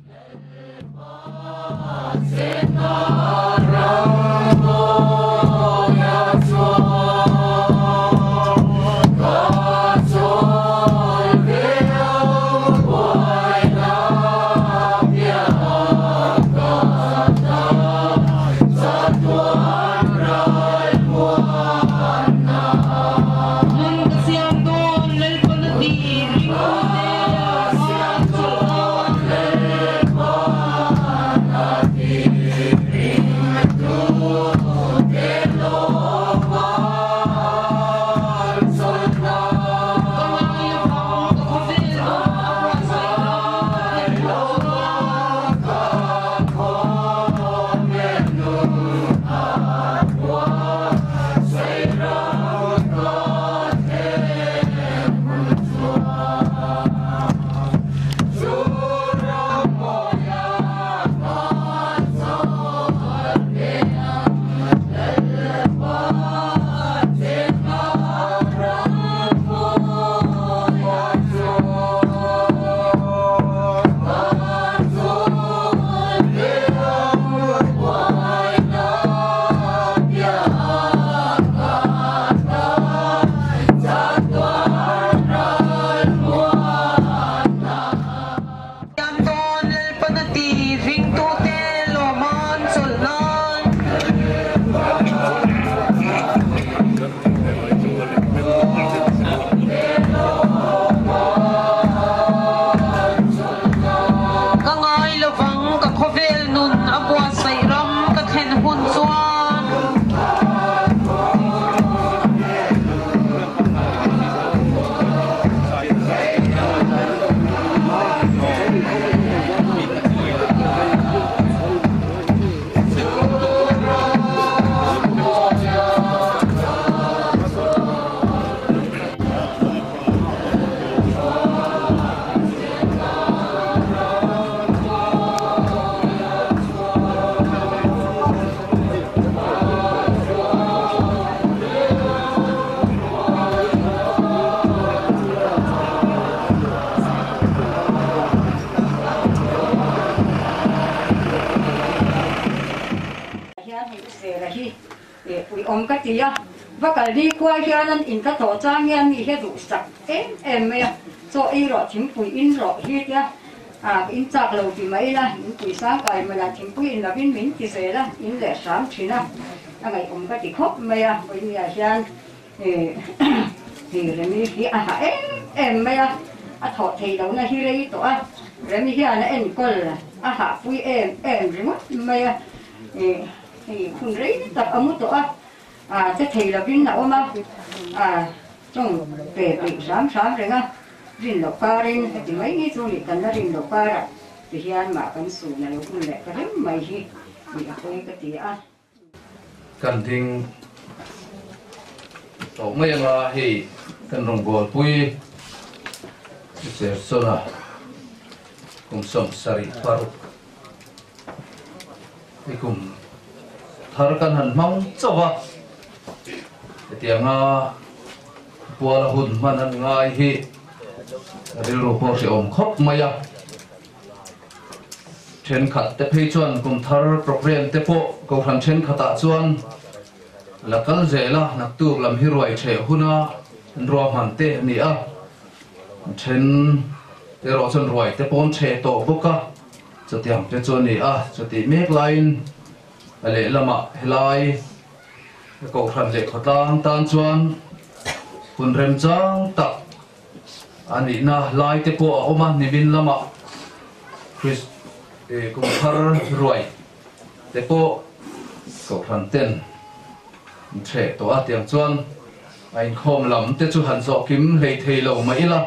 ông cái gì á, và cái đi qua kia nên in ta tổ trang nghe mi hết đủ sạch em ấy, cho y rồi chính phủ in rồi hết á, in chặt lâu thì mấy là in quỷ sáng cái mà là chính phủ in là bên mình thì sẽ là in lẻ sáng chỉ là ngày ông cái gì khóc mấy bây giờ hiện thì rồi mi khi em mấy thọ thì đâu là hi lấy tổ rồi mi hiện là em coi là vui em rồi mất mấy thì không lấy tập ông tổ thế thì là viên nào mà trong về bị sáng rồi nghe riêng lộc ca riêng thì mấy cái chỗ này cần là riêng lộc ca rồi thì hiện mà cái số này cũng lệ cái mày gì bị cái gì cần thình tổ mấy là thì cần rồng bò pui sẽ số là cùng sống sari paru thì cùng thar kan han mong chawa tiang bua la hun man han ngai hi ril ro po se om khop maya then khat te phei chuan kum thar program te po ko khan then khata chuan la kal zela nak tu lam hi roi the huna ro man te ni a then te ro chon roi te pon che to boka chatiang te chuan ni a chati mek line lệ lama helai ko khan le khotang tan chuan hun rem chang tak ani na lai te po oma nibin lama chris kum thar roi te po ko khan ten the to a tiang chuan ain khom lam te chu han zo kim lei thei lo mai la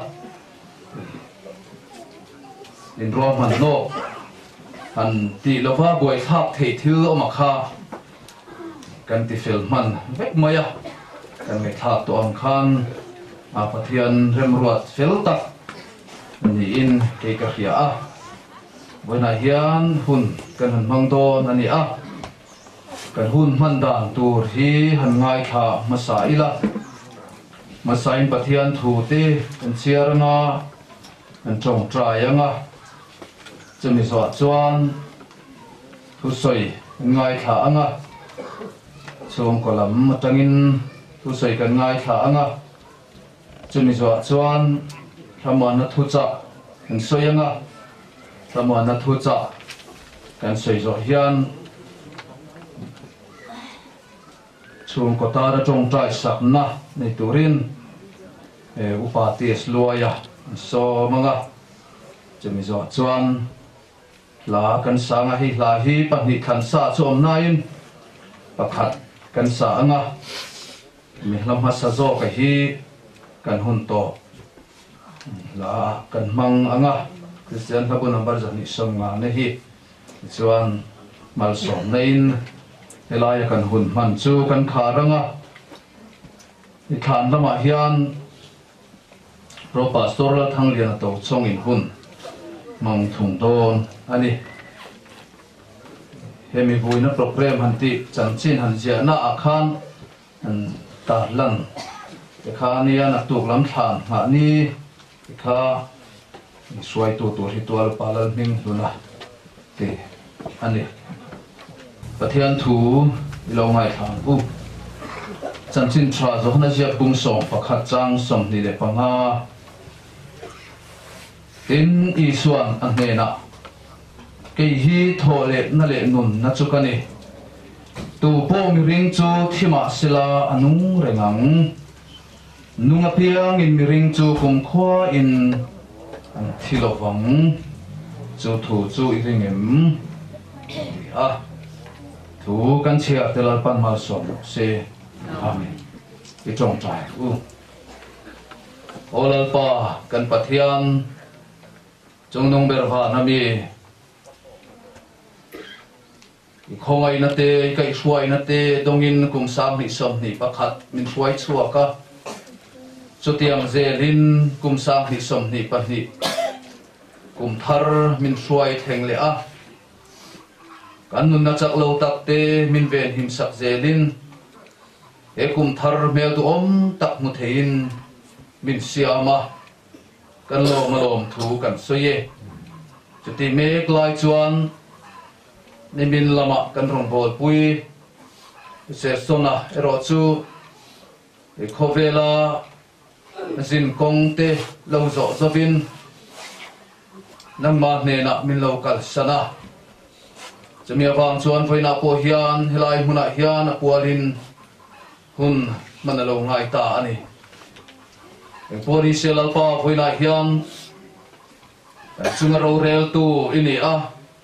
in ro man no anh ti lova boy thap thei thil oma kha kan ti fel man vek maya kan ngai thap to ang khan pathian rem ruat fel tak ni in ke ka hia a bona hian hun kan han mang do nani a kan hun man dan tur hi han ngai kha masaila masain pathian thu te kan chiaranga kan chong trai anga chumi zo chuan thu soi ngai thla anga chung kolam atangin thu soi kan ngai thla anga chumi zo chuan ramon na thu cha kan soi anga ramon na thu cha kan soi zo hian chung kota da trong trai sakna nei turin upatis luaya so manga chumi zo chuan la kan sanga hi la hi pahnih khan sa chom nain pakhat kan sa anga mi lam ha sa zo ka hi kan hun to la kan mang anga Christian habu number jani songa ne hi chuan mal som nein helaya kan hun man chu kan kharanga i khan lama hian pro pastoral thanglia to chongin hun mang thung don ani hemi buina program hanti chanchin han zia na akhan an ta lan khania na tuk lam than ha ni kha suai tu hi tual palal ming luna te ani pathian thu lo ngai thang u chanchin thra zo na zia pung som pakhat chang som ni le panga in isuan an hena ke hi thole na le nun na chukani tu po mi ring chu thima sila anung rengang nunga piang in mi ring chu kum khwa in an thilovang chu thu chu i ringem a thu kan chia telal pan mal som se amen i trong trai u olal pa kan pathian chung nong berha nami khongai na te kai suai na te dongin kum sam ni som ni pakhat min suai chuaka chutiang zelin kum sam ni som ni pahni kum thar min suai theng le a kan nun na chak lo tak te min ven him sak zelin e kum thar mel tu om tak mu thein min siama kan lo malom thu kan soye chuti mek lai chuan ni min lama kan rong bol pui se sona ero chu e khovela zin kong te lo zo zovin nang ma ne na min lo kal sana chumi awang chuan voina po hian helai huna hian apualin hun manalo ngai ta ani pori selal pa voina hian chunga ro rel tu ini a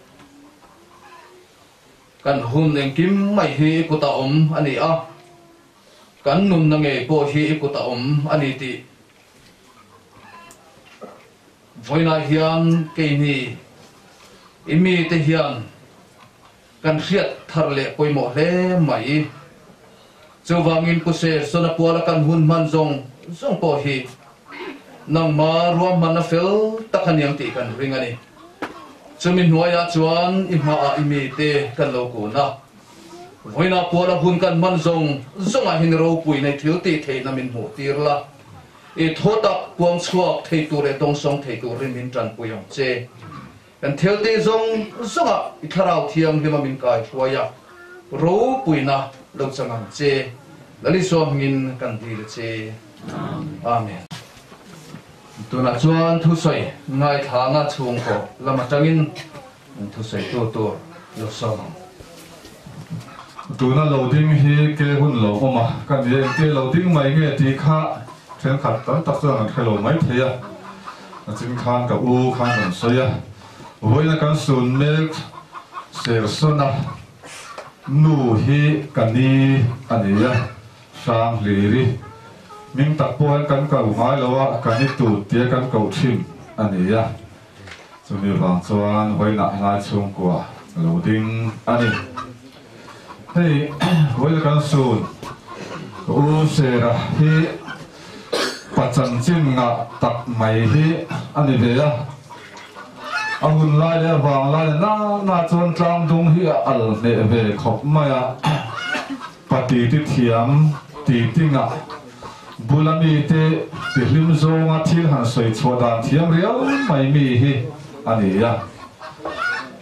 kan hun eng kim mai hi kuta ani a kan nun na nge po hi kuta ani ti voina hian ke ni imi te hian kan riat thar le poimo hle mai chowangin ku se sona puala kan hun man zong po hi nang ma ruam man fel takaniang ti kan ringani chumin huaya chuan imha a imi te kan lo ko na voina puala hun kan man zong zonga hin ro pui nei thil ti thei na min mu tirla e thota puang chuak thei tu le dong song thei tu rin min tran puyong che kan thil ti zong zonga i tharau thiam hima min kai huaya ro pui na lo changam che lali so ngin kan dil che amen tuna chuan thu soi ngai thanga chung ko lama tangin thu soi tu lo som tuna loading hi ke hun lo oma kan ye ke loading mai nge ti kha then khat tan tak chuan an khelo mai theya achim khan ka u khan an soya voina kan sun mek ser sona nu hi kani ania sang liri minh tak poan kan ka ngai lawa kan tu tia kan ko thim ania chumi wang chuan hoina na chung kwa loading ani hei hoina kan sun u sera hi pachan chin nga tak mai hi ani veya ahun lai le wang lai na chuan tlang dung hi al ne ve khop maya pati ti thiam ti tinga bulami te tihlim zonga thil han soi chodan thiam riau mai mi hi ania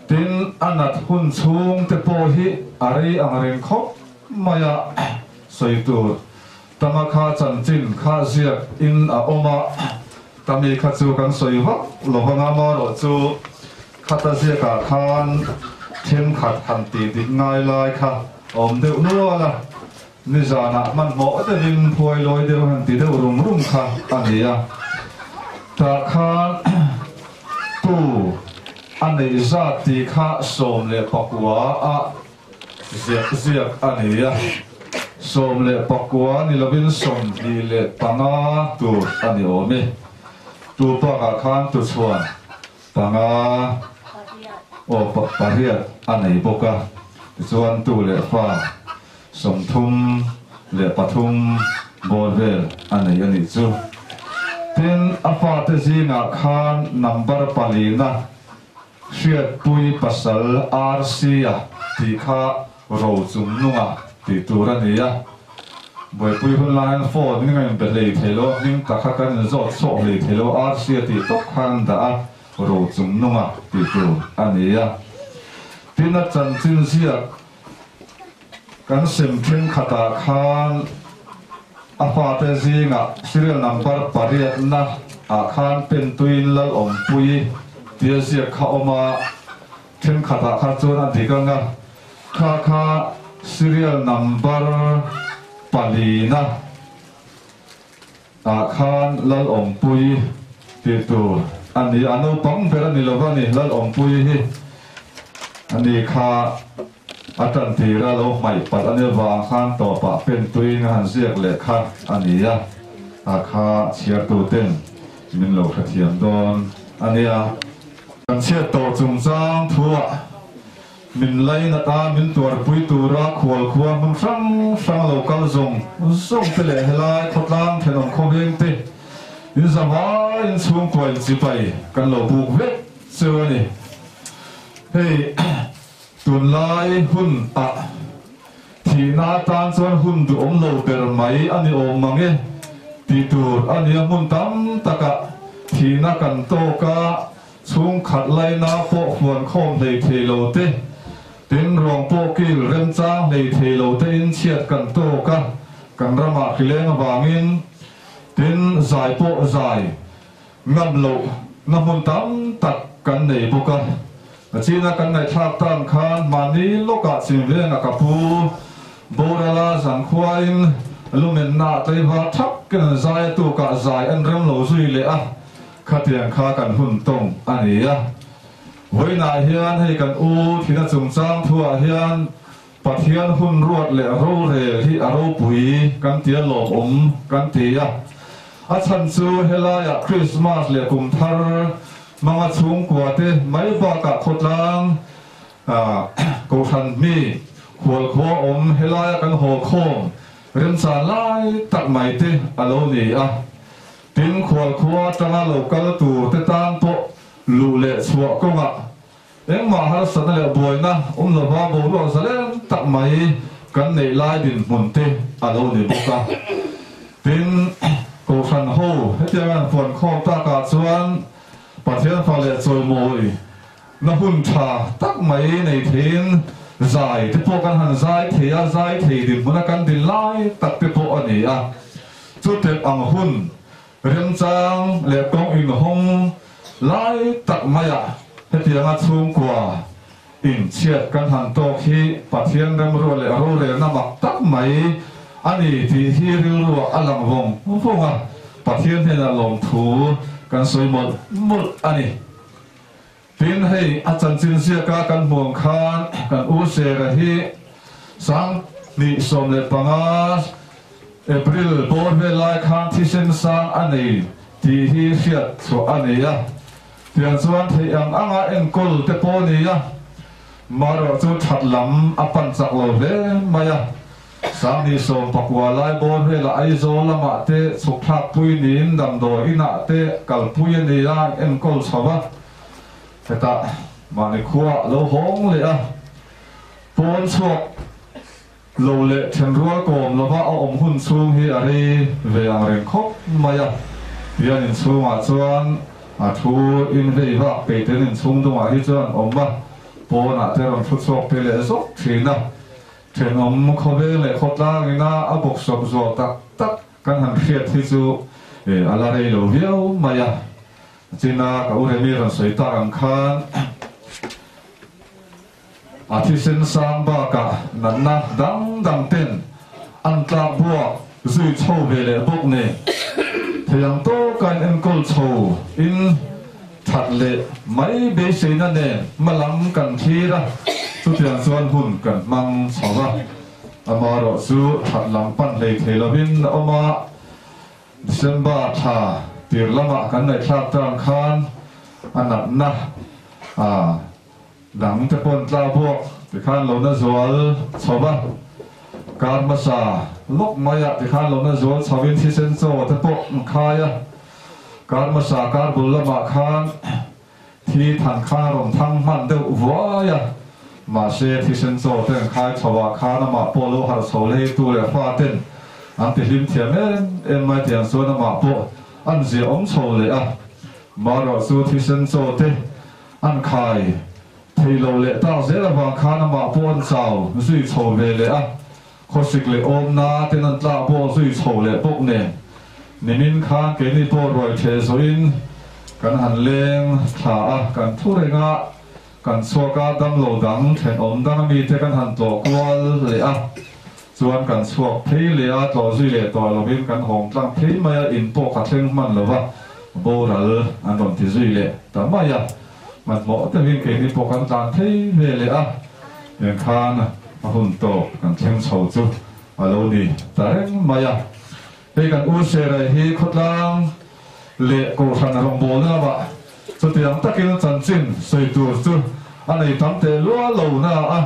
tin anat hun chung te po hi ari angren khop maya soitur tama kha chanchin kha ziak in a oma tami kha chu kan soiwa lohanga ma ro chu khata ziaka khan thêm khat han ti ti ngai lai kha om deuh nu la ni zana man mo te vin phoi loi deuh han ti deuh rum rum kha ania ta khan tu anei za ti kha som le pakwa a ziak ziak ania som le pakwa ni lovin som ni le panga tu ani omi tu pa ka khan tu chuan panga o pariat anei boka chuan tu le fa som thum le pathum borvel anei ani chu tin afa te zinga khan number palina hriat pui pasal rc a ti kha ro chung nunga ti turania boi pui hun lan phone ni ngai be lei thelo ning takha kan zo so lei thelo rc ti tok khan da a ro chung nunga ti tu ania tina chan chin sia kan sem thin khata khan afa te zinga serial number pariat na a khan pen tuin lal om pui tia sia kha oma thin khata kha chona diganga kha serial number palina a khan lal om pui ti tu ani anu pang pera ni lovani lal om pui hi ani kha atan thira lo mai pat ani wa khan to pa pen tuin han ziak le kha ania a kha chiar tu ten min lo khathiam don ania kan chia to chung chang thua min lai na ta min tur pui tura khwal khwa mun sang lo kal zong te le helai thotlang thenom khobeng te in zama in chung kwai chi pai kan lo buk ve chewani hey tun lai hun a thi na tan chuan hun du om lo ber mai ani om mange ti tur ani mun tam taka thi na kan to ka chung khat lai na po huan khom nei thelo te tin rong po kil rem cha nei thelo te in chiat kan to ka kan rama khileng awangin tin zai po zai ngam lo na mun tam tak kan nei boka china kan nai thak tan khan mani loka chimveng a kapu borala san khwain lumen na taiwa thak kan zai tu ka zai an rem lo zui le a khatiang kha kan hun tong ania hoina hian hei kan u thina chung chang thua hian pathian hun ruat le ro re hi aro pui kan tia lo om kan tia a chan chu helaya christmas le kum thar manga chung kwa te mai ba ka khotlang ko than mi khwal khwa om helaya kan ho khom rem sa lai tak mai te alo ni a tin khwal khwa tanga local tu te tang po lu le chwa ko nga eng ma har san le boina lo ba bo ro sa le tak mai kan nei lai din mun te alo ni boka tin ko than ho hetiang phon khom ta ka chuan pathian fa le choi moi na hun tha tak mai nei thin zai te po kan han zai thea zai thei din muna kan din lai tak te po ani a chu te ang hun rem chang le kong in hong lai tak maya hetianga chung kwa in chiat kan han to khi pathian rem ro le na mak tak mai ani ti hi ril ro alang wong fonga pathian hena lom thu kan soi mot ani tin hei achan chin sia ka kan muang khan kan u se ra hi sang ni som le panga april bor ve lai khan thi sen sang ani ti hi hiat so ani ya tian chuan thei anga enkol te po ni ya maro chu that lam apan chak lo ve maya sang ni som pakwa lai bor ve la ai zo lama te suk thak pui nin dam do ina te kal pui ni ya enkol sawa ta mani khuwa lo hong le a pon chuak lo le then rual kom lova a om hun chung hi ari ve ang ren khop maya pian in chunga chuan a thu in vei va pe ten in chung duma hi chuan omba bố nã thế làm phút sọc về lệ sọc thì na trên khó về lệ khó ta người na áp bốc sọc rồi tắc căn hàng khiết thì chú ala đây lâu véo maya chỉ na cả u mi làm sấy ta ăn khan thì sinh sang ba cả nắn na đắng tên ăn ta bùa duy châu về lệ bốc này thì yang to kan en kol chou in that le mai be se na ne malam kan thira chu tiang chuan hun kan mang chawa amaro chu that lam pan le thelovin oma December tha tir lama kan nei thlak tang khan anat na dang te pon tla buak ti khan lo na zual chawa karma sa lok maya ti khan lo na zual chawin thi sen cho te po khaya karma sa kar bul lama khan thi than kha rom thang man deuh vaya ma se thi sen cho te khai chawa khan ma polo har chole tu le fa ten an ti lim thiam em mai tiang so na ma po an je om chole a ma ro su thi sen cho te an khai thei lo le ta zela wang khan ma po an chau zui chho ve le a khó xích lệ ôm na tên anh ta bộ duy sầu lệ bốc nè nimin khan cái này bộ rồi thế rồi kan han leng thả kan thu rồi ngã kan xua cá đâm lầu đắng thèn ôm đắng mi thế kan han tổ qual lệ à chuan kan xua thấy lệ à tổ duy lệ tổ lầu bên kan hồng trăng thấy mày in bộ khát lên man lầu à bộ rồi anh còn thì duy lệ tao mày à mặt mỏ thế bên cái này bộ kan trăng thấy về lệ à nên khan hun to kan theng chho chu alo ni tareng maya he kan u se rai hi khotlang le ko than rom bol na ba chu tiang takin chan chin soi tur chu anei tamte lo lo na a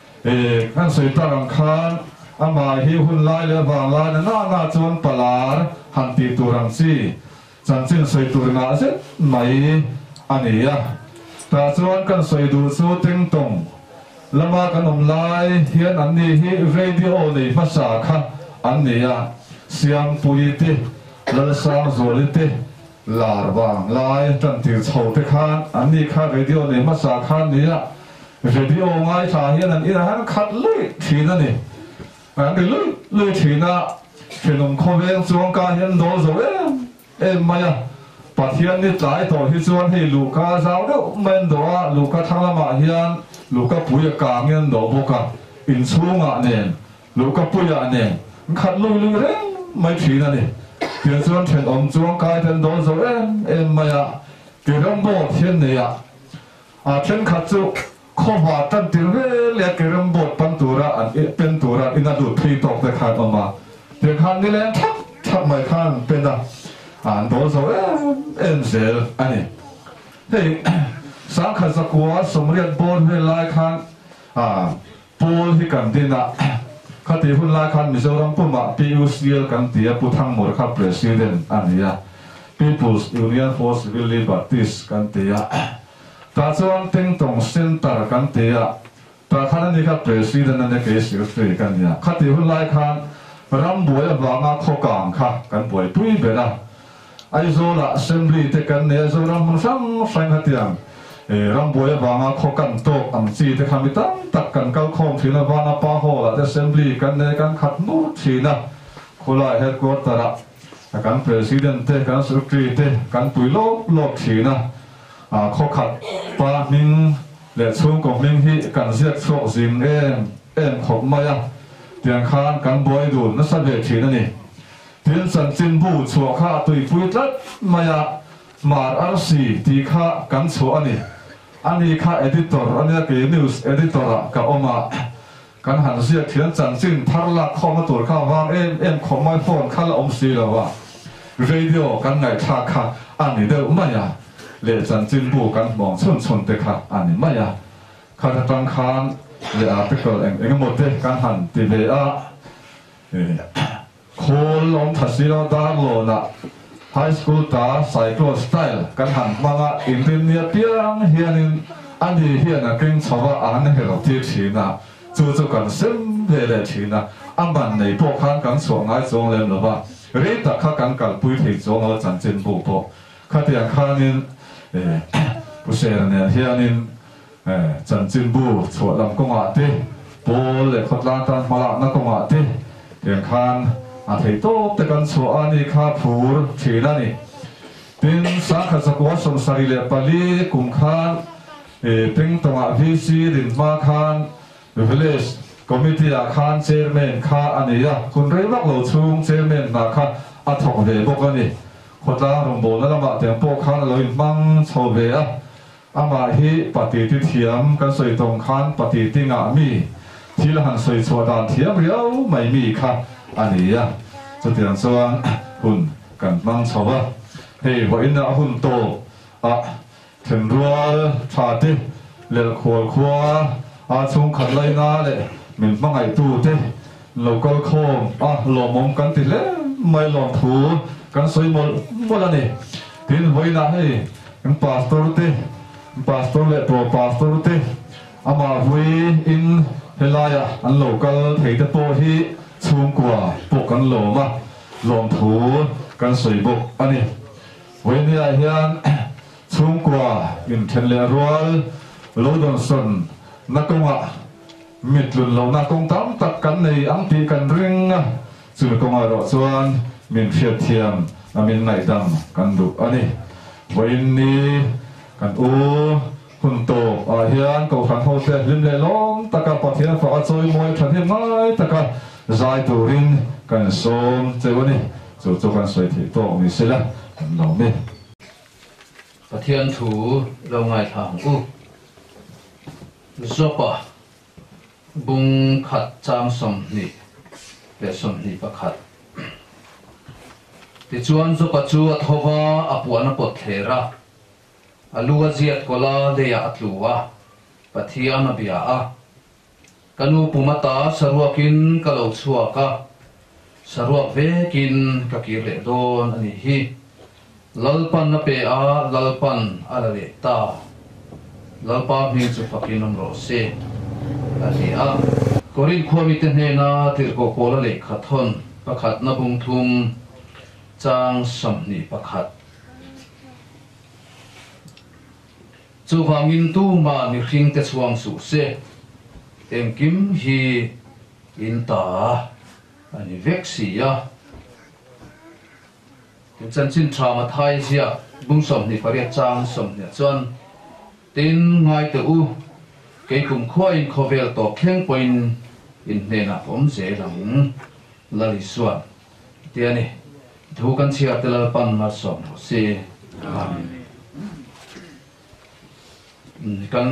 kan soi tarang khan ama hi hun lai le wang lai na chuan palar han ti turang si chan chin soi tur na se mai ani a ta chuan kan soi du chu teng tong lama kan lai hian an ni hi radio nei masa kha an ni a siam pui te lal sang zoli te lar wang lai tan ti chho te khan an ni kha radio nei masa khan ni a radio ngai tha hian an ira han khat lui thina ni an ni lui thina phenom khoweng chuang ka hian do zo em maya pathian ni tlai to hi chuan hei luka zau deuh men do a luka thanglama hian luka puya ka ngen do boka in chunga nen luka puya nen khat lui reng mai thina ni pian chuan then om chuang kai ten do zo em maya kiram bo thian ne a then khat chu khowa tan tir ve le kiram bo pan tura an pen tura ina du thei tok te khat oma te khan ni le thak mai khan pena an do zo em zel ani hei sáng khát sa qua sum riat bon ve lai khan pol hi kan dina khati hun lai khan Mizoram puma PUCL kan tia puthang mor kha president ania People's Union for Civil Liberties kan tia ta chuan teng tong center kan tia ta khan ni kha president ane ke secretary kan nia khati hun lai khan ram boi awanga khokang kha kan boi pui bela aizola assembly te kan ne zo ram sang sang hatiang ram boya wanga khokan tok am chi te khamita tak kan kal khom thina wana pa ho la assembly kan ne kan khat nu thina khola headquarter a kan president te kan secretary te kan puilo lok thina khokhat pa ming le chung ko ming hi kan ziak chok zing em khop maya tiang khan kan boy du na sa ve thina ni tin san chin bu chua kha tui pui tlat maya mar rc ti kha kan chu ani kha editor ania ke news editor ka oma kan han sia thian chan chin tharla khoma tur kha wang em khomai phone khala om si lawa radio kan ngai tha kha ani de maya le chan chin bu kan mong chun te kha ani maya kha tang khan le article engmo te kan han ti ve a khol lom thasilo da lo na high school ta cycle style kan han manga engineer piang hianin ani hiana keng chawa an hero ti thina chu kan sem ve le thina amban nei po khan kan so ngai chong lem lo ba re ta kha kan kal pui thei chong lo chan chen bu po kha tia khanin pu se ne hianin chân chín bu chuột làm công ạ thế bố lệ khót lan tan mà lạ nó công ạ thế tiếng khan thấy tốtแต่กันchuột anh đi khá phù chỉ là nè tin sáng khát sắc quá sông sari lệ pali cùng khan tiếng tông ạ vi si đình ma khan village committee à khan chairman kha anh ấy kun rei lắc lầu chung chairman na kha thọc về bốc anh ấy khót lan rồng bồ nó làm ạ tiếng bốc khan lối mang sầu về ama hi pati ti thiam kan soi tong khan pati ti nga mi thil han soi chodan thiam riau mai mi kha ania chu tiang chuan hun kan mang chowa hei wa in a hun to then rual tha te lel khol khwa chung khat lai na le min mangai tu te local khom lo mom kan ti le mai lom thu kan soi mol ani tin hoina hei kan pastor te pastor le pro pastor te ama vui in helaya an local thei te po hi chung kwa po kan lo ma lom thu kan soi bok ani voi ni a hian chung kwa in then le rual lo don son na konga mit lun lo na kong tam tak kan nei ang ti kan ring chu konga ro chuan min phiat thiam amin nai dam kan du ani voi ni kan hun to hian ko khan ho te lim le long taka pathian fa choi moi than he ngai taka zai turin kan som chewani chu kan soi thi to mi sela lo me pathian thu lo ngai thang zopa bung khat chang som ni le som ni pakhat ti chuan zopa chu athowa apuana pot thera alua ziat kola leya atluwa pathian abia kanu pumata saruakin kalau chuaka saruak vekin kakire don ani hi lalpan na pe lalpan alale ta lalpa mi chu fakin amro se ani korin khwami te hena tirko kola le khathon pakhat na bungthum chang samni pakhat chu wangin tu ma ni hring te chuang su se engkim hi in ta ani vexia chan chin thama thai sia bung som ni paria chang som ne chuan tin ngai te ke kum khoi khovel to khleng point in nena om je lang lali suan tiani thu kan chia telal pan mar som se amen kan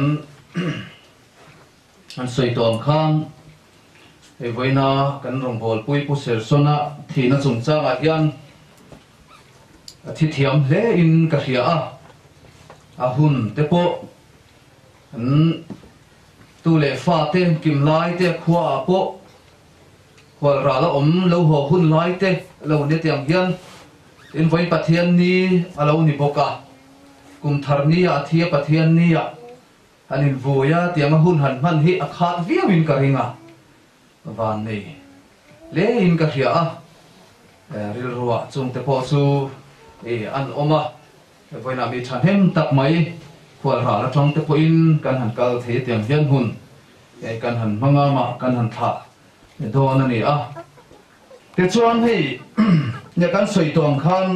an soi tom khang e voina kan rong bol pui pu ser sona thina chung changa hian thi thiam hle in ka hria a hun te po an tu le fa te kim lai te khwa po khwal ra la om lo ho hun lai te lo ne tiang hian in voi pathian ni alo ni boka kum tharni a thia pathian ni anin voya tiang hun han man hi akhat viawin ka ringa van nei le in ka hria ril ruwa chung te po chu an oma voina mi than hem tak mai khwal ra la thong te po in kan han kal the tiang hian hun kan han manga ma kan han tha do na ni te chuan hei ne kan soi tong khan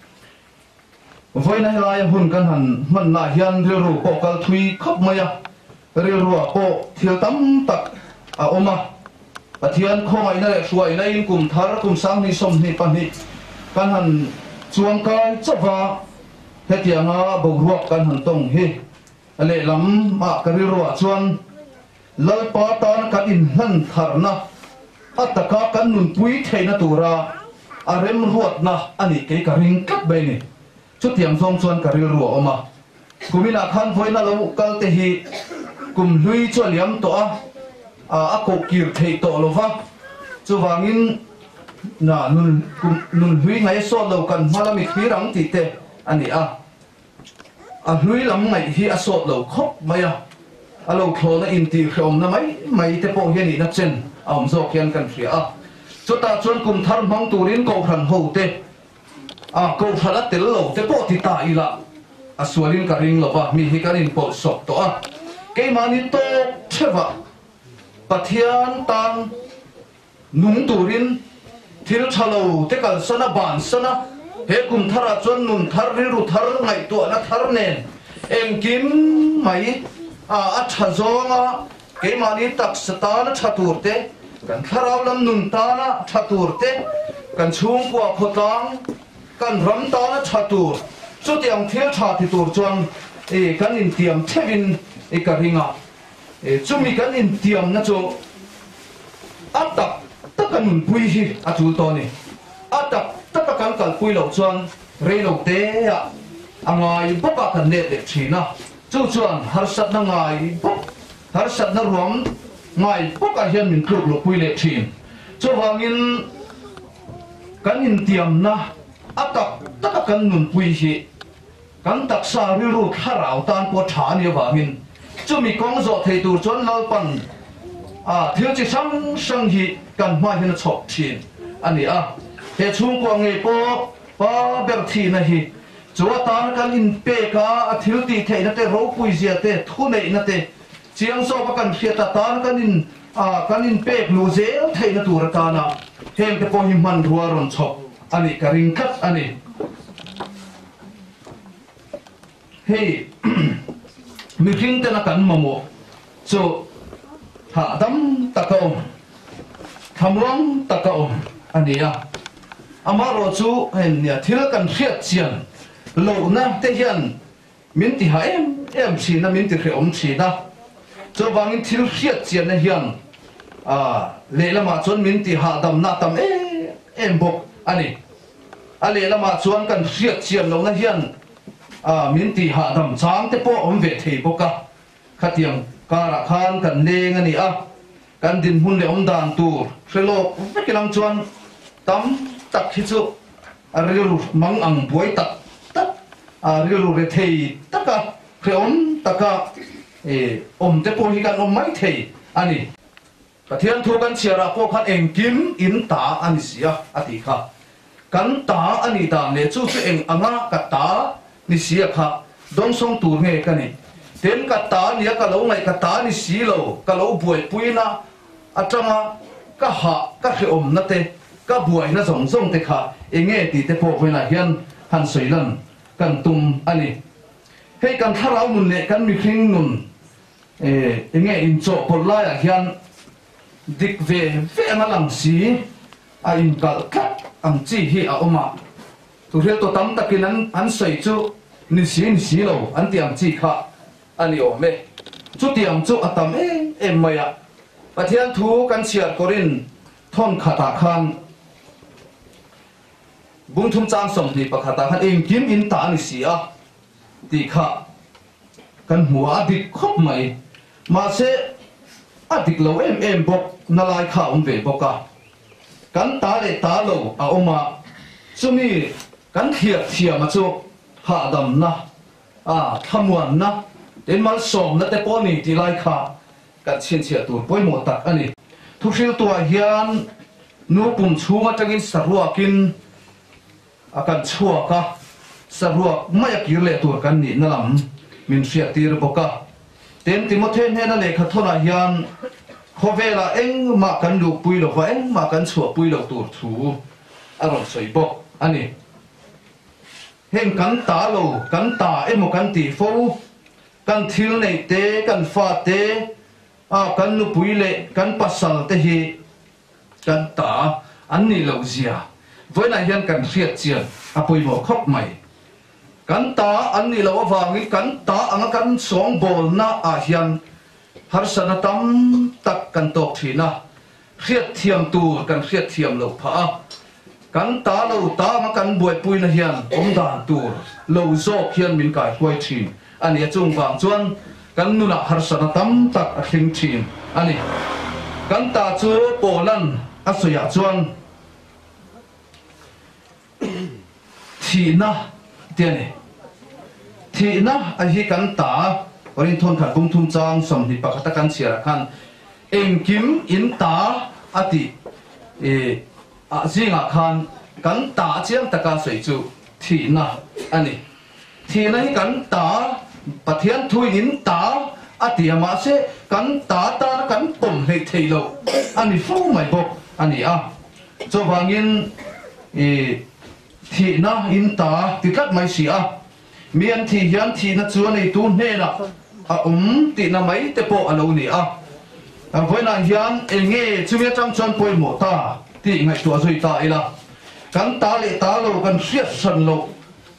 voina helai hun kan han man na hian ril ru po kal thui khop maya ril ruwa po thil tam tak oma pathian khomai na le suai na in kum thar kum sang ni som ni pan ni kan han chuang kai chawa hetianga bo ruak kan han tong hi ale lam ma kari ruwa chuan lal pa tan kan in han tharna ataka kan nun pui theina tura arem ruat na ani ke ka ring kap be ni chu tiam zong chuan ka ril ruwa oma kumina khan voina lo kal te hi kum hlui chu liam to a ko kir thei to lova chu wangin na nun hlui ngai so lo kan malami thirang ti te ani a hlui lam ngai hi a so lo khop maya alo thona in ti khom na mai te po hian ni na chen am zo khian kan fria chu ta chuan kum thar mang turin ko hran ho te ko hran tel lo te po ti ta ila a sualin ka ring lova mi hi kan in po sok to cái mani to cheva pathian tan nung turin thil chalo te kal sana ban sana he kum thara chon nun thar ru thar ngai to na thar nen em kim mai a thazonga cái mani tak satana chaturte kan tharau lam nun ta na chaturte kan chung kwa khotang kan ram ta na chatur chu tiang thil tha ti tur chuan kan in tiam thevin ka ringa chumi kan in tiam na chu atak takan nun pui hi atul to ni atak takakan kal pui lo chuan reilo te a angai boka kan net de thina chu chuan har sat na ngai bok har sat na rom ngai boka hian min kluk lo pui le thin chu wangin kan in tiam na atak takakan nun pui hi kan taksa riru tharau tan po tha ni wangin chumi kong zo thei tur chon lau pan thiếu chi sang sang hi kan ma hin chok thin ani a he chung ko nge po pa ber thi na hi chuwa tan kan in pe ka a thil ti thei na te ro pui zia te thu nei na te chiang so pa kan khia ta tan kan in pe lu zel thei na tur ta na hem te po hi man ruwa ron chok ani ka ring khat ani hey mi ring te na kan mamo so hạ đấm takao thamuang takao ania amaro chu hen nia thil kan khiat chian lo na te hian min ti ha em chi na min ti khom chi na cho wangin thil khiat chian na hian le lama chon min ti ha dam na tam em bok ani a le lama chuan kan khiat chian lo na hian min ti ha dam chang te po om ve thei boka khatiang kara khan kan leng ani a kan din hun le om dan tur relo vekilang chuan tam tak hi chu arilu mang ang buai tak tak arilu re thei taka kreom taka om te po hi kan om mai thei ani pathian thu kan chiara po khan eng kim in ta ani sia ati kha kan ta ani ta le chu chu eng anga ka ta ni sia kha dong song tur nge kani ten ka ta nia ka lo ngai ka ta ni si lo ka lo buai puina atanga ka ha ka khi om na te ka buai na zong zong te kha enge ti te po vela hian han soilan kan tum ani hei kan tharau nun le kan mi khing nun enge in cho polai a hian dik ve nga lang si a in kal khat ang chi hi a oma tu rel to tam takin an soi chu ni si lo an tiang chi kha ani o me chu tiam chu atam em maya pathian thu kan chiar korin thon khata khan bung thum chang som ni pakhata khan eng kim in ta ni sia ti kha kan hua dik khop mai ma se adik lo em bok na lai kha ve boka kan ta le ta lo a oma chumi kan thia ma chu ha dam na thamuan na đến mal som na te poni ti lai kha kan chin chia tur poi mo tak ani thu sil tua hian nu pum chunga tangin saruakin akan chuaka saruak maya kirle tur kan ni nalam min sia tir boka ten timothen hena le kha thona hian khovela eng ma kan lu pui lo wa eng ma kan chua pui lo tur thu aron soi bok ani hen kan ta lo kan ta emo kan ti fo kan thil nei te kan fa te kan nu pui le kan pasal te hi kan ta an ni lo zia với này hian kan khiat chian apoi mo khop mai kan ta an ni lo awangi kan ta anga kan song bol na a hian har sana tam tak kan tok thina khiat thiam tu kan khiat thiam lo pha kan ta lo ta ma kan buai pui na hian om dan tur lo zo hian min kai koi thin ani chung wang chuan kan nuna har sana tam tak a thing thin ani kan ta chu polan asoya chuan thina tiane thina a hi kan ta orin thon khat bung thum chang som ni pakhata kan chiara khan engkim in ta ati a zinga khan kan ta chiang taka soi chu thina ani thina hi kan ta pathian thui in ta ati ama se kan ta kan pom hei theilo ani fu mai bok ani a cho wangin thi na in ta ti kat mai si a mian thi hian thi na chu nei tu ne na ti na mai te po alo ni a voi na hian enge chumia chang chon poi mo ta ti ngai tu zui ta ila kan ta le ta lo kan riat san lo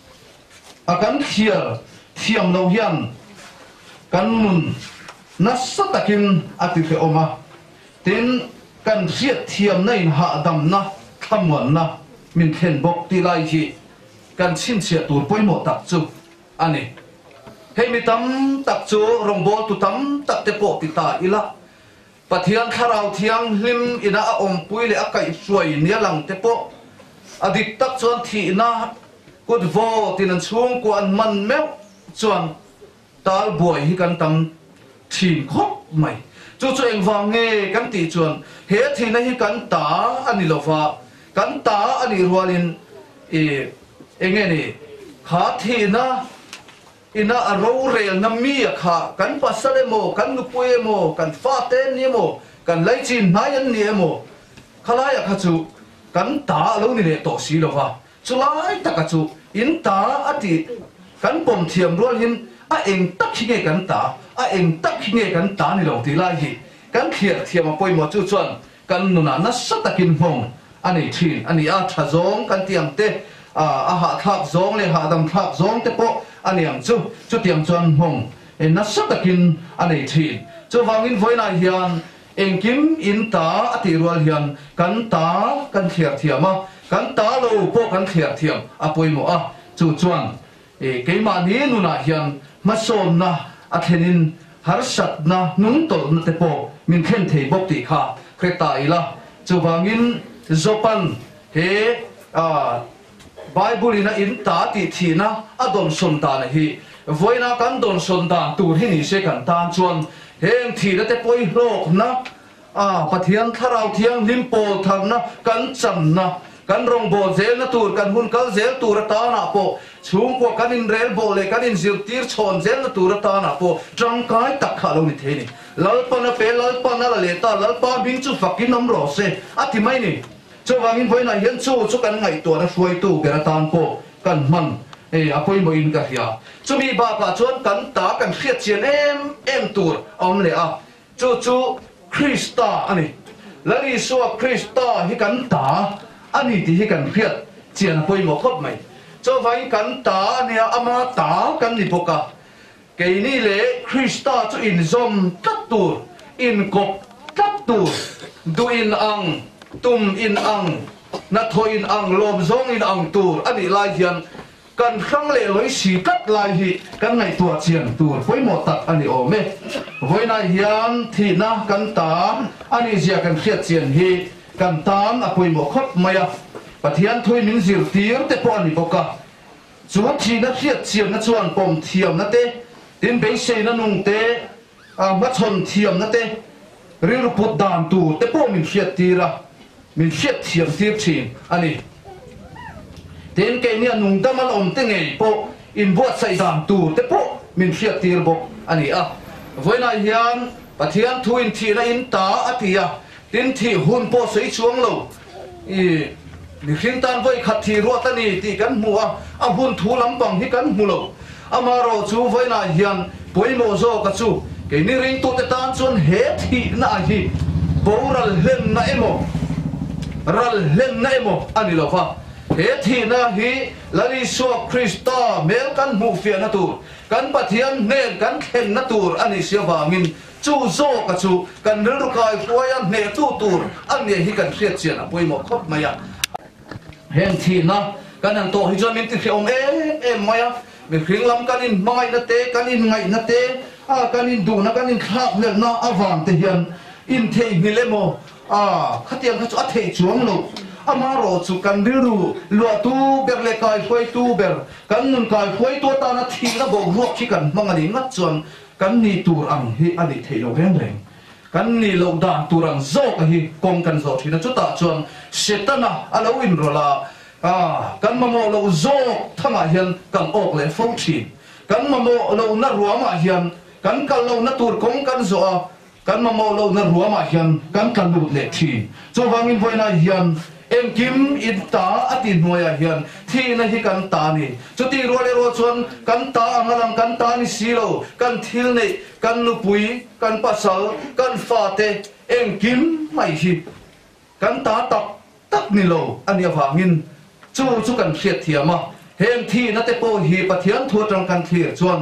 kan khiar thiam lo hian kan mun na satakin ati fe oma tin kan riat thiam nei ha dam na khamon na min khen bok ti lai hi kan chin chia tur poi mo tak chu ani hei mi tam tak chu rong bol tu tam tak te po ti ta ila pathian kharau thiang lim ina a om pui le a kai suai nia lang te po adik tak chuan thi na kut vo tin an chung ko an man meu chuan tal buai hi kan tam thin khop mai chu chu eng wang nge kan ti chuan he thi na hi kan ta ani lova kan ta ani rualin enge ni kha thi na ina a ro rel na mi a kha kan pasale mo kan nupue mo kan fa te ni mo kan lai chin nai an ni mo khalai a kha chu kan ta lo ni le to si lova chu lai taka chu in ta ati kan pom thiam rual hin a eng tak hi nge kan ta a eng tak hi nge kan ta ni lo ti lai hi kan khiar thiam a poi mo chu chuan kan nuna na satakin hong ani thin ani a tha zong kan tiang te a ha thak zong le ha dam thak zong te po ani ang chu tiang chuan hong en na satakin ani thin chu wangin voina hian engkim in ta ati rual hian kan ta kan khiar thiama kan ta lo po kan khiar thiam a poi mo a chu chuan keima ni nuna hian mason na athenin har sat na nung tol na te po min khen thei bok ti kha kreta ila chu wangin zopan he Bible ina in ta ti thina adon son ta na hi voina kan don son ta tur hi ni se kan tan chuan heng thi na te poi hlok na pathian tharau thiang limpo thang na kan cham na kan rong bo zel na tur kan hun kal zel tur ta na po chung ko kan in rel bo le kan in zir tir chon zel na tur ta na po trang kai tak kha lo ni the ni lalpa na pe lalpa na la le ta lalpa bing chu fakin nam ro se ati mai ni cho wangin voina hian chu kan ngai to na fuai tu kera tan po kan man apoi mo in ka hia chumi ba pa chuan kan ta kan khiat chian em tur om le a chu Krista ani lari suwa Krista hi kan ta ani ti hi kan khiat chian apoi mo khop mai cho wangin kan ta ani ama ta kan ni boka ke ni le Krista chu in zom tat tur in kop tat tur du in ang tum in ang na thoi in ang lom zong in ang tur ani lai hian kan khang le loi si kat lai hi kan ngai tua chian tur poi mo tak ani o me voi na hian thi na kan ta ani zia kan khiat chian hi kan tam a poi mo khop maya pathian thoi min zir tir te po ani boka chuan thi na khiat chian na chuan pom thiam na te tin be se na nung te ma chon thiam na te rir put dan tu te po min khiat tira min khiat thiam tir thin ani ten ke ni nung damal om te ngei po in buat sai dan tu te po min khiat tir bok ani a voina hian pathian thuin thi na in ta atia tin thi hun po sei chuang lo ni khin tan voi khat thi ro ta ni ti kan mu a hun thu lam bang hi kan mu lo amaro chu voina hian poimo zo ka chu ke ni ring tu te tan chon he thi na hi boral len na emo ral len na emo ani lo fa he thi na hi lari so Krista mel kan mu fia na tur kan pathian nen kan khen na tur ani sia wangin chu zo ka chu kan ru kai poya ne tu tur ani hi kan khiat chian a poimo khop maya hen thi na kan an to hi jo min ti khiom em maya mi khring lam kan in mai na te kan in ngai na te kan in du na kan in khak le na awang te hian in thei mi le mo khatiang kha chu a thei chuang lo amaro chu kan riru lo tu ber le kai khoi tu ber kan nun kai khoi to ta na thi na bo ruak khi kan mangani ngat chuan kan ni tur ang hi ani thei lo reng reng kan ni lo dan turang zo ka hi kong kan zo thina chu ta chuan setana alo in rola kan mamo lo zo thanga hian kan ok le fo thi kan mamo lo na ruama hian kan kal lo na tur kong kan zo kan ma mo lo na ruwa ma hian kan kan lut le thi cho wangin voina hian em kim in ta atin moya hian thi na hi kan ta ni chuti ro le ro chuan kan ta angalang kan ta ni silo kan thil nei kan nu pui kan pasal kan fa te em kim mai hi kan ta tak ni lo ani awangin chu kan khiat thiama hem thi na te po hi pathian thu tang kan thlir chuan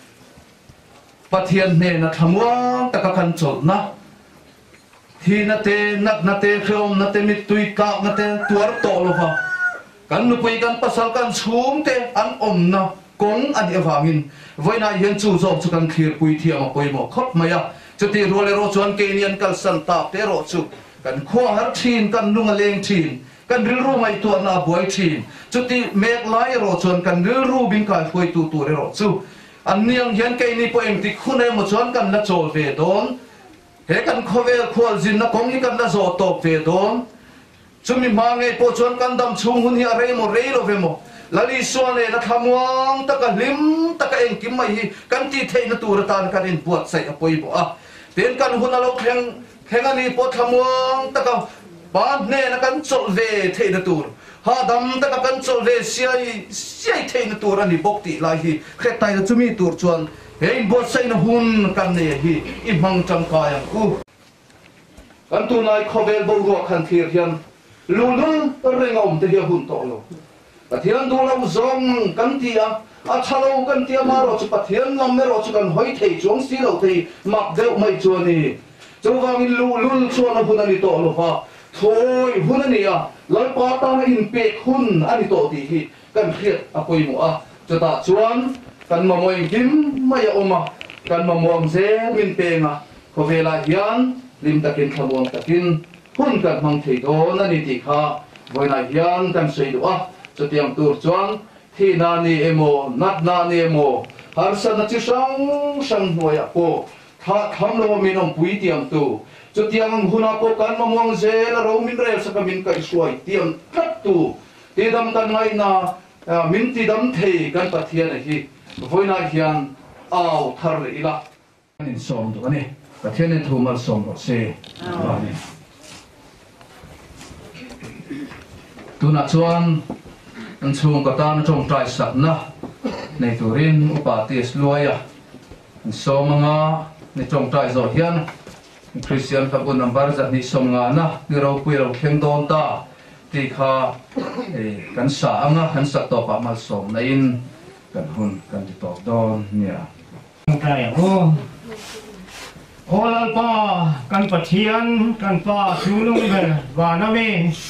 pathian ne na thamuang taka kan chol na thi na te nak na te khom na te mit tui ka na te tuar to lo ha kan nu pui kan pasal kan chhum te an om na kong ani awangin voina hian chu zo chu kan thlir pui thiama poimo khop maya chuti role ro chuan kenian kal san ta te ro chu kan khwa har thin kan lunga leng thin kan ril ru mai tu na boy thin chuti mek lai ro chuan kan ril ru bing kai khoi tu re ro chu an niang hian ke ni po em ti khune mo chuan kan na chol ve don he kan khovel khol zin na kong hi kan na zo top ve don chumi ma nge po chuan kan dam chung hun hi a rei mo rei lo ve mo lali suan le na thamwang taka lim taka eng kim mai hi kan ti thei na tur tan kan in buat sai apoi bo a ten kan hun alo kheng ani po thamwang taka ban ne na kan chol ve thei na tur ha dam taka kan chol ve siai thei na tur ani bok ti lai hi khretai na chumi tur chuan he bot sai na hun kan ne hi i mang cham kaya ku kan tu nai khovel bo ro khan thir hian lulun rengom te hi hun to lo pathian du lo zong kan tia a thalo kan tia ma ro chu pathian lam me ro chu kan hoi thei chung si lo thei mak deu mai chu ni chu wang lul chu na hun ani to lo ha thoi hun ani a lai pa ta in pe hun ani to ti hi kan khiat a poi mu a chu ta chuan kan ma moi kim mai oma kan ma mom se min pe nga ko vela hian lim takin thamong takin hun kan mang thei do na ni ti kha voina hian kan sei do a chutiang tur chuan thi na ni emo nat na ni emo har san na chi sang noya po tha tham lo min om pui tiam tu chutiang huna po kan mamong ze la ro min re sa kamin kai suai tiam tat tu ti dam kan ngai na min ti dam thei kan pathian hi voina hian au thar le ila in som tu ani pathian ne thu mal som ro se ani tu na chuan an chung ka tan trong trai sak na nei turin upatis luaya an somanga ni trong trai zo hian Christian ka bun number za ni somnga na ni ro pui ro khem don ta ti kha kan sa anga kan sak to pa mal som na in kan hun kan ti tok don nia trai o lal pa kan pathian kan pa sulung be wa na me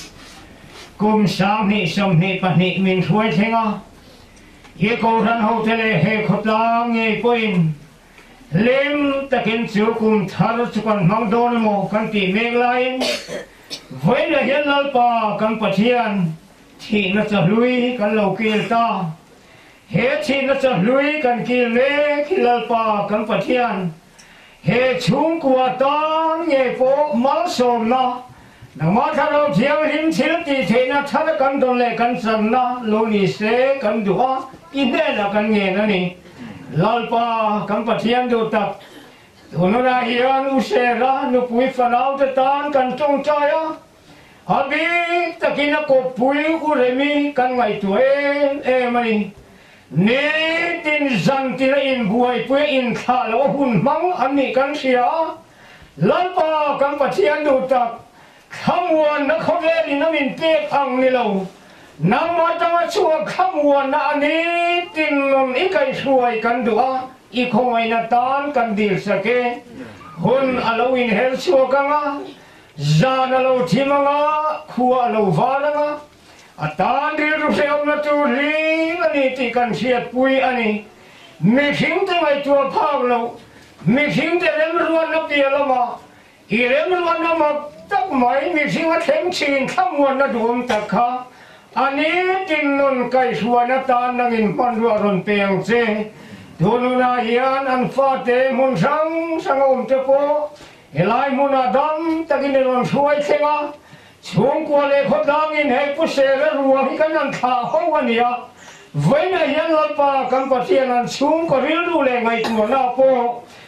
kum sam ni som ni pa ni min thuai thenga ye ko ran ho tele he khotla nge poin lem takin chu kum thar chu kan mang don mo kan ti meg lain voi na hian lal pa kan pathian thi na cha lui kan lo kil ta he thi na cha lui kan kil le ki lal pa kan pathian he chung kwa tan nge po mal som na nang ma tha lo thiam him thil ti theina thar kan don le kan sam na lo ni se kan duwa i ne la kan nge na ni lal pa kan pathian do tak honora hian u se ra nu pui fanau te tan kan tong cha ya habi takina ko pui u remi kan ngai tu e mani ne tin zang ti in buai pui in kha lo hun mang ani kan sia lal pa kan pathian do tak khamwan na khole ni na min pek ang ni lo nang ma ta chua khamwan na ani tin non i kai suai kan dua i khoi na tan kan dil sake hun alowin hel chua kanga zan alo thimanga khua alo walanga atan ri ru se om na tu ling ani ti kan siat pui ani mi hing te mai tu phang lo mi hing te lem ruan na pi lo ma i lem ruan na ma tak mai mi hing a theng chin khamwan na dum tak kha ani tin non kai suana tan nangin panwa ron peng che thununa hian an fa te mun sang om te po elai mun adam takin ron suai thenga chung kwa le khodang in he pu se la ruwa hi kan an tha ho wania voina hian la pa kan pathian an chung ko ril du le ngai tu na po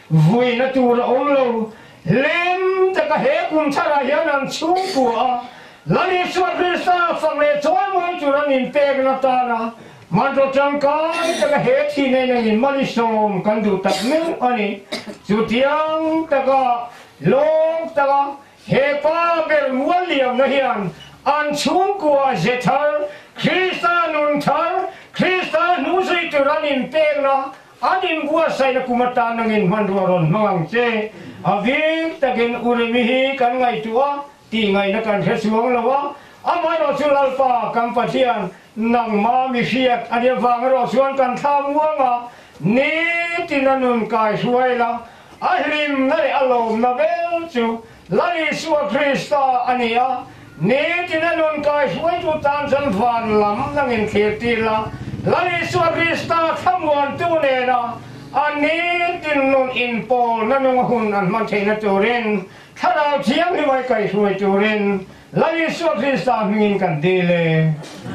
vui na tu ra ôm lâu lem ta ka he kum chara hian an chu của lani suat Krista phang le choi moi chu ran in pek na ta na man ro chang kai ta ka he thi nei nei in mani som kan du tak min ani chu tiang ta ka long ta ka he pa ber mual liam na hian an chung của zetar Krista nun thar Krista nu sei tu ran in pek na anin bua sai na kumata nangin manduaron mangang che avik takin urimihi kan ngai tua ti ngai na kan hesuang lawa amai ro chulalpa kampatian nang ma mi hiat adia wang ro suan kan thamuanga ni tinanun kai suaila ahlim nari alom na bel chu lari suwa Krista ania ni tinanun kai suai tu tan san van lam nangin khirtila lari suwa Krista thamuan tu ne na ani tin nun in pol nanung hun an man thei na turin thara thiam ni mai kai suai turin lari suwa Krista mingin kan dile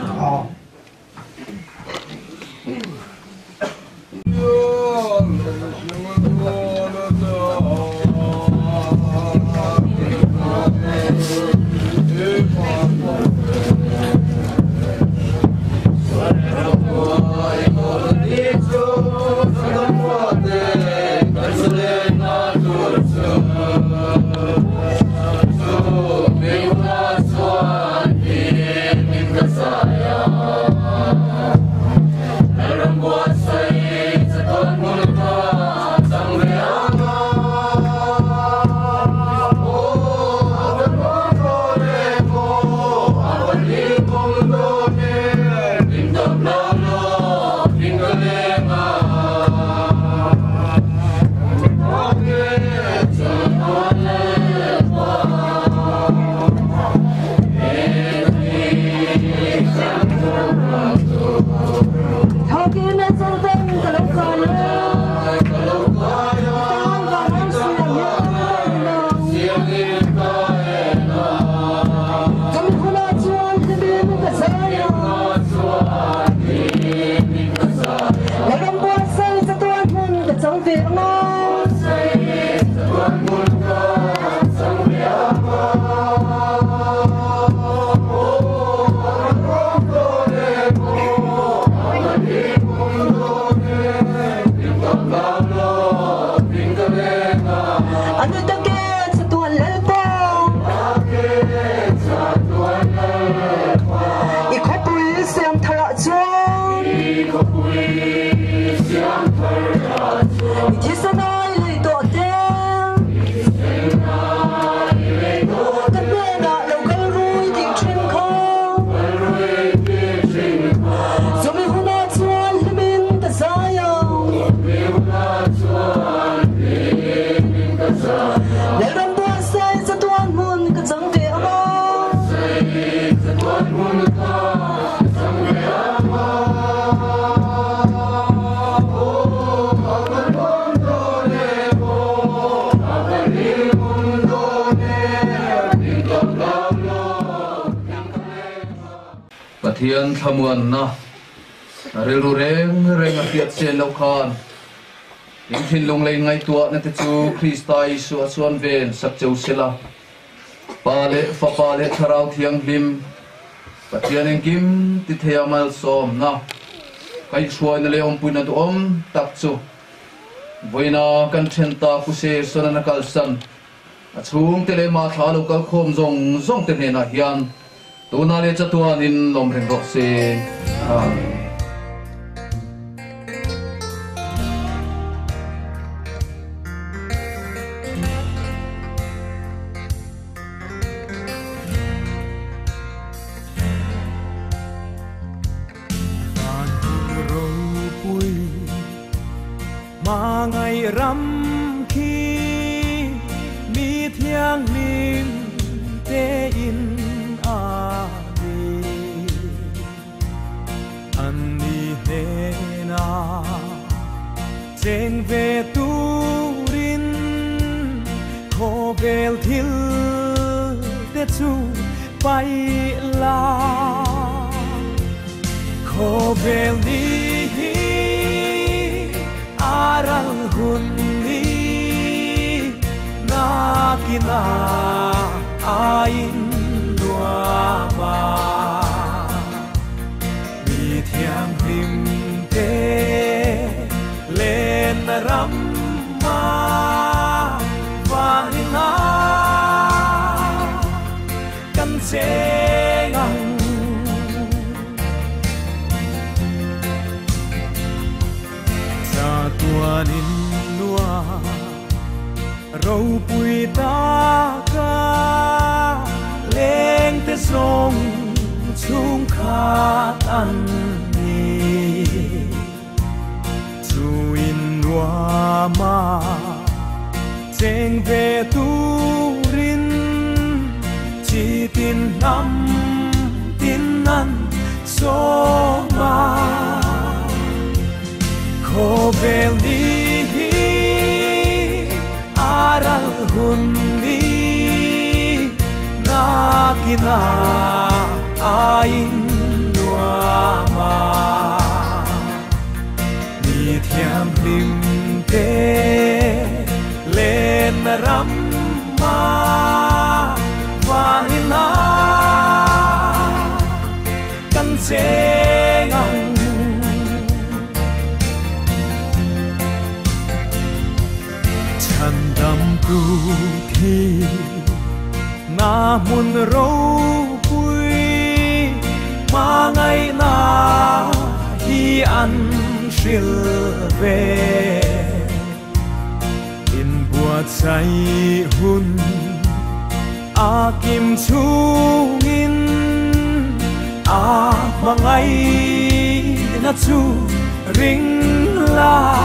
Pathian thamuan na relu reng reng atiat sen lo khan in thin long lei ngai tua na te chu Krista Isu chuan ven sak cheu sela pale fa pale tharau thiang lim Pathian engkim ti theamal som na kai suai na le om puina tu om tak chu voina kan thenta ku se sonana kalsan achung tele ma thalo kal khom zong zong te na hian tuna le chatuan in lom reng rok se mà ngày rằm khi mi thiang lim te in a đi anh đi he na trên về tu rin khô bel thil te chu bay la khô bel đi aral hun ni kina ain lua ma mi thiam him te lên ram ma và na căn chế ngang sa tua nín lua râu bụi ta ca lên tới sông chung khát ăn ni chu in lua ma chênh về tu rin chỉ tin năm tin ăn số ma khô về đi aral hundi na kina ain lua ma mi thiam lim te lên ram ma và na căn chế ngang chan đam tu thi na mun râu bụi mà ngày na hi ăn shil về in buat say hun a kim chung in a mangai na chu ring la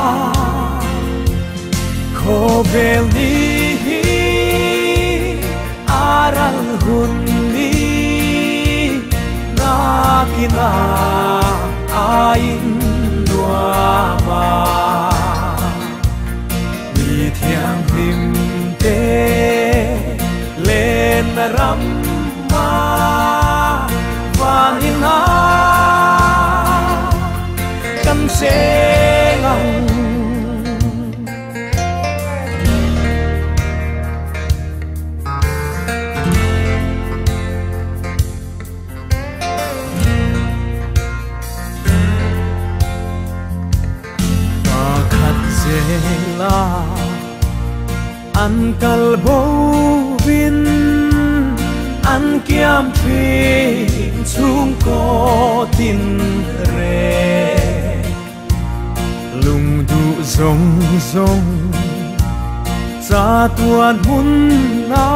khô về đi aral hun đi na kina ain lua ma mi thiang him te lên ram ma và na căn sẽ ngang la an kal bo vin an kiam phi chung ko tin re lung du zong zong cha tuan hun na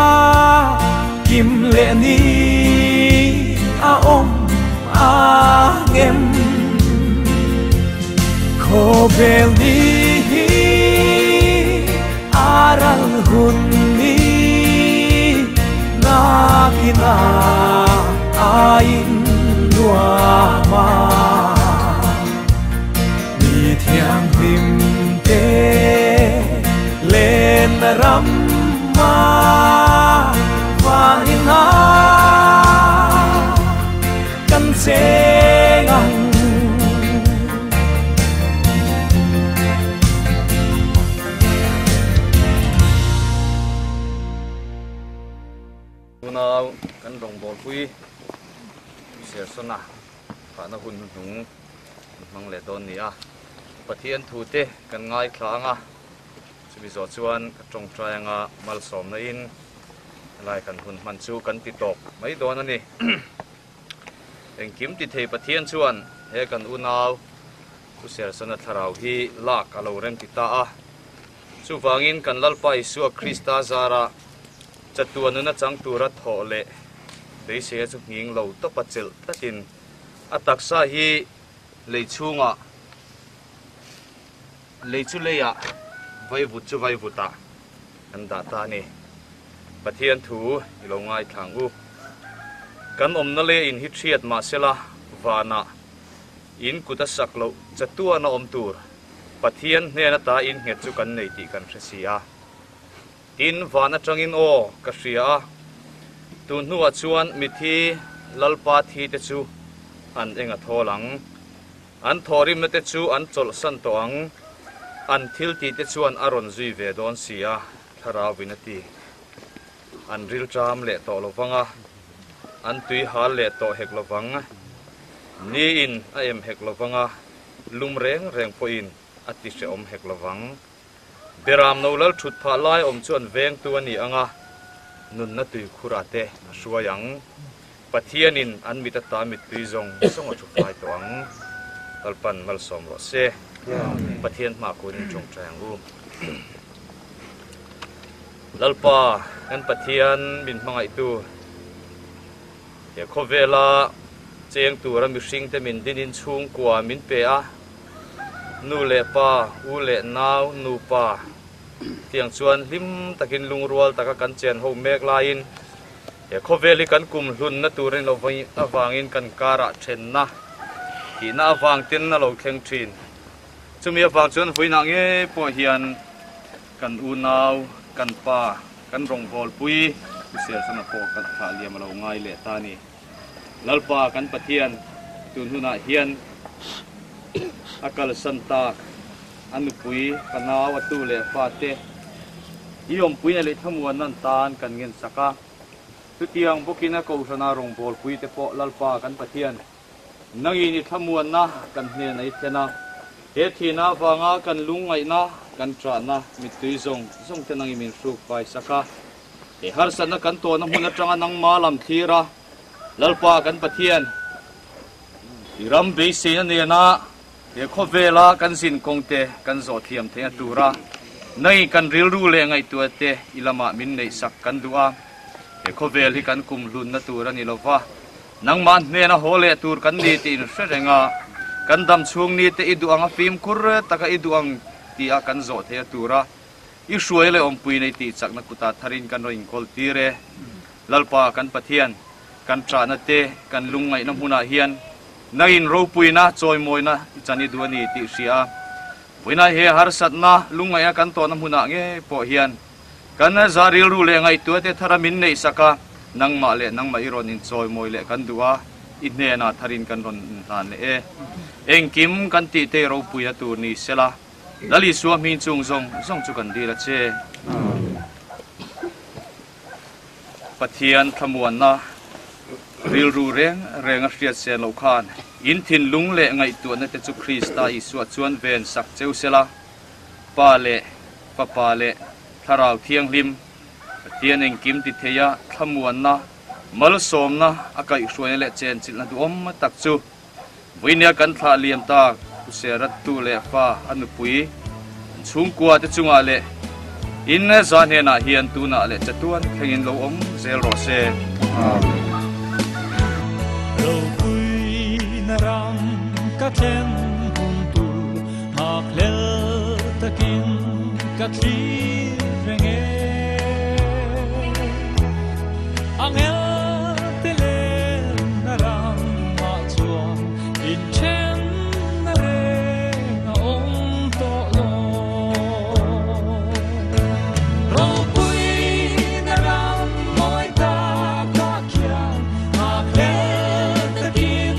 kim le ni a om a ngem khô về đi aral hundi na kina ain lua ma mi thiang him te lên ram ma và na căn chế ngang nào kan dong bol pui sia sona ka na hun hung mang le don ni a pathian thu te kan ngai thlanga chubi zo chuan ka tong trayanga mal som na in lai kan hun man chu kan ti tok mai don ani eng kim ti thei pathian chuan he kan unaw chu sia sona tharau hi lak alo rem ti ta a chu wangin kan lalpa isu krista zara chatuan na chang tura thole dei se chu nging lo to pachil tatin ataksa hi leichunga leichuleya vai vuchu vai vuta anda ta ni pathian thu ilongai thangu kan omna le in hi thiat ma sela wana in kuta saklo chatua na omtur pathian ne na ta in nge chu kan nei ti kan thresia tin vana tangin o ka hria tu nuwa chuan mithi lalpa thi te chu an enga tholang an thorim na te chu an chol san to ang an thil ti te chuan aron zui ve don sia thara winati an ril tram le to lovanga an tui hal le to hek lovanga ni in a em hek lovanga lum reng reng po in ati se om hek lovang beram no lal thut pha lai om chuan veng tu ani anga nun na tui khurate suayang pathianin an mi ta ta mi tui zong song a chupai to ang kalpan mal som ro se pathian ma kun chung chang u lalpa kan pathian min mangai tu ya khovela cheng tu ram sing te min din in chung kwa min pe a nu le pa u le nau nu pa tiang chuan lim takin lung rual taka kan chen ho mek lain ya khoveli kan kum hlun na turin lo vai awangin kan kara then na ti na awang tin na lo kheng thin chumi awang chuan voina nge po hian kan u nau kan pa kan rong bol pui sel sana po kan tha liam lo ngai le ta ni lalpa kan pathian tun huna hian akal santa anu pui kanaw atu le pa te iom pui le thamuan nan tan kan ngin saka tu tiang bukina ko sana rong bol pui te po lalpa kan pathian nangi ni thamuan na kan hne nei thena he thina wanga kan lungai na kan tra na mitui zong te nangi min suk pai saka e har sana kan to na huna tanga nang malam thira lalpa kan pathian iram be se na ne na e khovela kan sin kongte kan zo thiam the atura nei kan ril ru le ngai tu te ilama min nei sak kan duwa e khovel hi kan kum lun na tura ni lova nang man ne na hole tur kan ni tin hrenga kan dam chung ni te idu anga phim kur taka idu ang ti a kan zo the atura i shuai le om pui nei ti chak na kuta tharin kan roing kol tire lalpa kan pathian kan tra na te kan lungai na huna hian nain ro puina choi moina chani duani ti sia puina he har satna lungai kan to na huna nge po hian kan zaril ru le ngai tu te tharamin nei saka nangma le nangma iron in choi moi le kan duwa inne na tharin kan ron tan le e engkim kan ti te ro puya tu ni sela lali suam min chung zong chu kan di la che pathian thamuan na ril ru reng riat sen lo khan in thin lung le ngai tu na te chu Krista Isu chuan ven sak cheu sela pa le papa le tharau thiang lim pathian eng kim ti theya thamuan na mal som na akai hruai le chen chil na duom tak chu voinia kan thla liam ta kuserat tu le fa anu pui chung kwa te chunga le in zan he na hian tu na le chatuan thengin lo om zel ro se ram ka chen hum tu mak lel takin ka tri renge angel tele naram ma chuan in chen na re na om to lo ro pui naram moi ta ka kya mak lel takin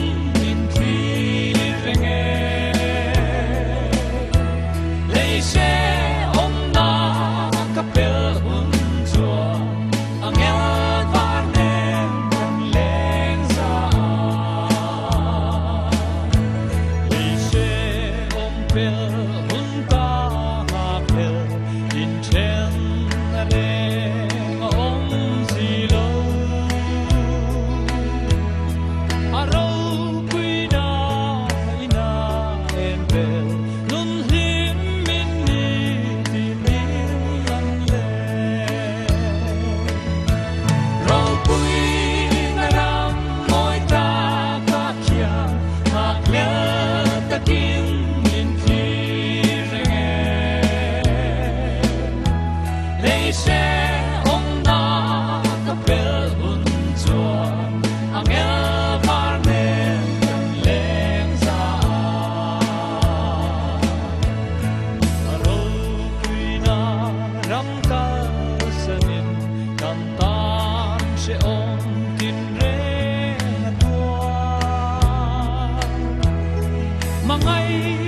Mangai